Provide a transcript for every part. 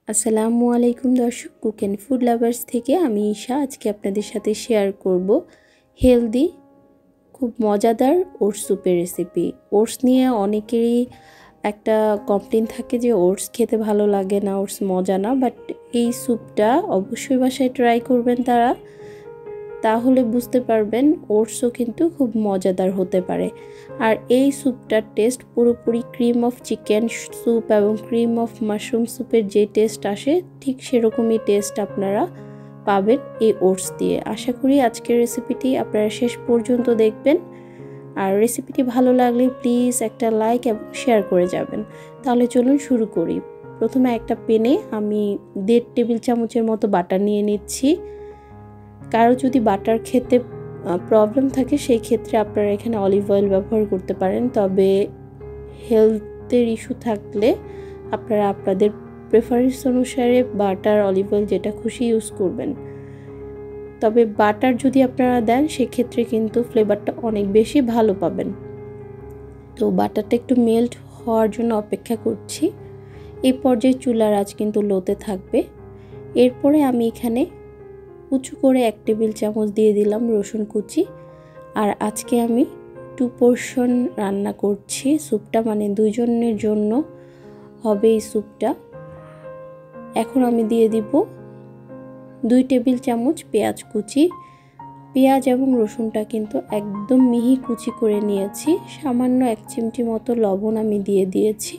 আসসালামু আলাইকুম দর্শক, কুক অ্যান্ড ফুড লাভার্স থেকে আমি ঈশা আজকে আপনাদের সাথে শেয়ার করব হেলদি খুব মজাদার ওটস স্যুপের রেসিপি। ওটস নিয়ে অনেকেরই একটা কমপ্লেন থাকে যে ওটস খেতে ভালো লাগে না, ওটস মজা না, বাট এই স্যুপটা অবশ্যই বাসায় ট্রাই করবেন তারা, তাহলে বুঝতে পারবেন ওটসও কিন্তু খুব মজাদার হতে পারে। আর এই স্যুপটার টেস্ট পুরোপুরি ক্রিম অফ চিকেন স্যুপ এবং ক্রিম অফ মাশরুম স্যুপের যে টেস্ট আসে ঠিক সেরকমই টেস্ট আপনারা পাবেন এই ওটস দিয়ে। আশা করি আজকের রেসিপিটি আপনারা শেষ পর্যন্ত দেখবেন, আর রেসিপিটি ভালো লাগলে প্লিজ একটা লাইক এবং শেয়ার করে যাবেন। তাহলে চলুন শুরু করি। প্রথমে একটা প্যানে আমি 1.5 টেবিল চামচের মতো বাটার নিয়ে নিচ্ছি। কারো যদি বাটার খেতে প্রবলেম থাকে সেই ক্ষেত্রে আপনারা এখানে অলিভ অয়েল ব্যবহার করতে পারেন, তবে হেলথের ইস্যু থাকলে আপনারা আপনাদের প্রেফারেন্স অনুসারে বাটার অলিভ অয়েল যেটা খুশি ইউজ করবেন। তবে বাটার যদি আপনারা দেন সেক্ষেত্রে কিন্তু ফ্লেভারটা অনেক বেশি ভালো পাবেন। তো বাটারটা একটু মেল্ট হওয়ার জন্য অপেক্ষা করছি। এই পর্যায়ে চুলার আঁচ কিন্তু লোতে থাকবে। এরপরে আমি এখানে উঁচু করে 1 টেবিল চামচ দিয়ে দিলাম রসুন কুচি। আর আজকে আমি 2 পোর্শন রান্না করছি স্যুপটা, মানে 2 জনের জন্য হবে এই স্যুপটা। এখন আমি দিয়ে দিব 2 টেবিল চামচ পেঁয়াজ কুচি। পেঁয়াজ এবং রসুনটা কিন্তু একদম মিহি কুচি করে নিয়েছি। সামান্য 1 চিমটি মতো লবণ আমি দিয়ে দিয়েছি।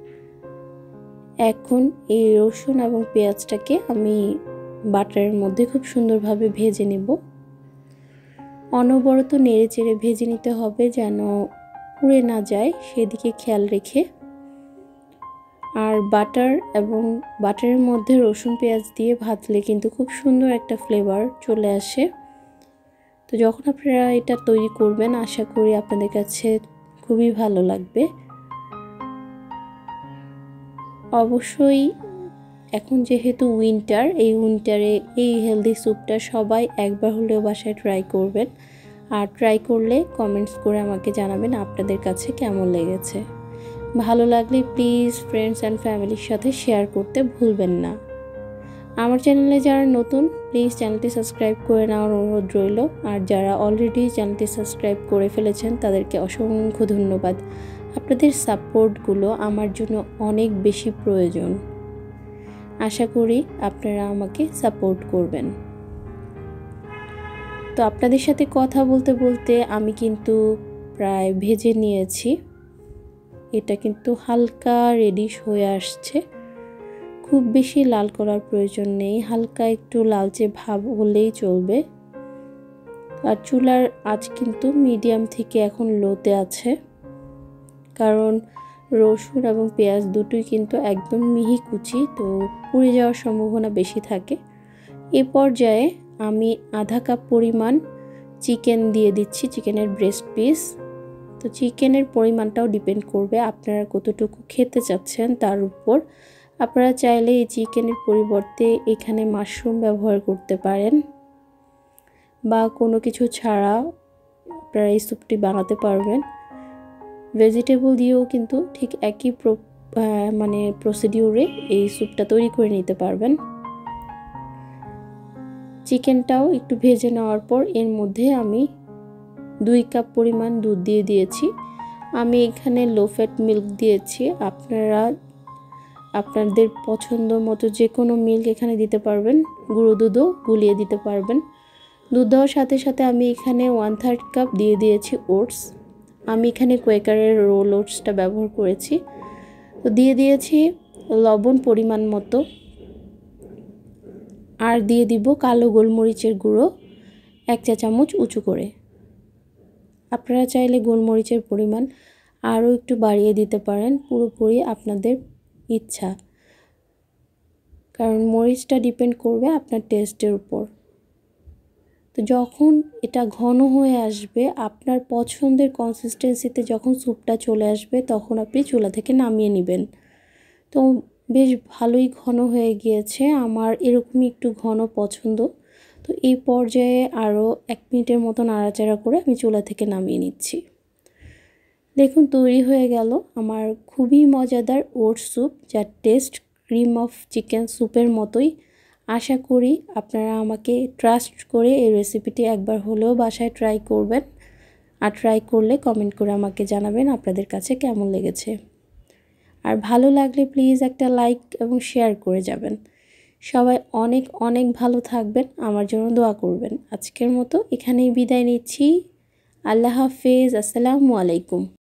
এখন এই রসুন এবং পেঁয়াজটাকে আমি বাটারের মধ্যে খুব সুন্দরভাবে ভেজে নেব। অনবরত নেড়ে চেড়ে ভেজে নিতে হবে যেন পুড়ে না যায়, সেদিকে খেয়াল রেখে। আর বাটার এবং বাটারের মধ্যে রসুন পেঁয়াজ দিয়ে ভাজলে কিন্তু খুব সুন্দর একটা ফ্লেভার চলে আসে। তো যখন আপনারা এটা তৈরি করবেন আশা করি আপনাদের কাছে খুবই ভালো লাগবে। অবশ্যই এখন যেহেতু উইন্টার, এই উইন্টারে এই হেলদি স্যুপটা সবাই একবার হলেও বাসায় ট্রাই করবেন। আর ট্রাই করলে কমেন্টস করে আমাকে জানাবেন আপনাদের কাছে কেমন লেগেছে। ভালো লাগলে প্লিজ ফ্রেন্ডস অ্যান্ড ফ্যামিলির সাথে শেয়ার করতে ভুলবেন না। আমার চ্যানেলে যারা নতুন প্লিজ চ্যানেলটি সাবস্ক্রাইব করে নেওয়ার অনুরোধ রইল। আর যারা অলরেডি চ্যানেলটি সাবস্ক্রাইব করে ফেলেছেন তাদেরকে অসংখ্য ধন্যবাদ। আপনাদের সাপোর্টগুলো আমার জন্য অনেক বেশি প্রয়োজন। আশা করি আপনারা আমাকে সাপোর্ট করবেন। তো আপনাদের সাথে কথা বলতে বলতে আমি কিন্তু প্রায় ভেজে নিয়েছি। এটা কিন্তু হালকা রেডিশ হয়ে আসছে, খুব বেশি লাল করার প্রয়োজন নেই, হালকা একটু লালচে ভাব হলেই চলবে। আর চুলার আঁচ কিন্তু মিডিয়াম থেকে এখন লোতে আছে, কারণ রসুন এবং পেঁয়াজ দুটোই কিন্তু একদম মিহি কুচি, তো পুড়ে যাওয়ার সম্ভাবনা বেশি থাকে। এ পর্যায়ে আমি আধা কাপ পরিমাণ চিকেন দিয়ে দিচ্ছি, চিকেনের ব্রেস্ট পিস। তো চিকেনের পরিমাণটাও ডিপেন্ড করবে আপনারা কতটুকু খেতে চাচ্ছেন তার উপর। আপনারা চাইলে এই চিকেনের পরিবর্তে এখানে মাশরুম ব্যবহার করতে পারেন, বা কোনো কিছু ছাড়া আপনারা এই স্যুপটি বানাতে পারবেন। ভেজিটেবল দিয়েও কিন্তু ঠিক একই প্রসিডিউরে এই স্যুপটা তৈরি করে নিতে পারবেন। চিকেনটাও একটু ভেজে নেওয়ার পর এর মধ্যে আমি 2 কাপ পরিমাণ দুধ দিয়ে দিয়েছি। আমি এখানে লো ফ্যাট মিল্ক দিয়েছি, আপনারা আপনাদের পছন্দ মতো যে কোনো মিল্ক এখানে দিতে পারবেন, গুঁড়ো দুধও গুলিয়ে দিতে পারবেন। দুধ দেওয়ার সাথে সাথে আমি এখানে 1/3 কাপ দিয়ে দিয়েছি ওটস। আমি এখানে কোয়েকারের রোল ওটসটা ব্যবহার করেছি। তো দিয়ে দিয়েছি লবণ পরিমাণ মতো, আর দিয়ে দিব কালো গোলমরিচের গুঁড়ো 1 চা চামচ উঁচু করে। আপনারা চাইলে গোলমরিচের পরিমাণ আরও একটু বাড়িয়ে দিতে পারেন, পুরোপুরি আপনাদের ইচ্ছা, কারণ মরিচটা ডিপেন্ড করবে আপনার টেস্টের উপর। তো যখন এটা ঘন হয়ে আসবে, আপনার পছন্দের কনসিস্টেন্সিতে যখন স্যুপটা চলে আসবে তখন আপনি চুলা থেকে নামিয়ে নেবেন। তো বেশ ভালোই ঘন হয়ে গিয়েছে, আমার এরকমই একটু ঘন পছন্দ। তো এই পর্যায়ে আরও 1 মিনিটের মতো নাড়াচাড়া করে আমি চুলা থেকে নামিয়ে নিচ্ছি। দেখুন তৈরি হয়ে গেল আমার খুবই মজাদার ওটস স্যুপ, যার টেস্ট ক্রিম অফ চিকেন স্যুপের মতোই। আশা করি আপনারা আমাকে ট্রাস্ট করে এই রেসিপিটি একবার হলেও বাসায় ট্রাই করবেন, আর ট্রাই করলে কমেন্ট করে আমাকে জানাবেন আপনাদের কাছে কেমন লেগেছে। আর ভালো লাগলে প্লিজ একটা লাইক এবং শেয়ার করে যাবেন। সবাই অনেক অনেক ভালো থাকবেন, আমার জন্য দোয়া করবেন। আজকের মতো এখানেই বিদায় নিচ্ছি। আল্লাহ হাফেজ। আসসালামু আলাইকুম।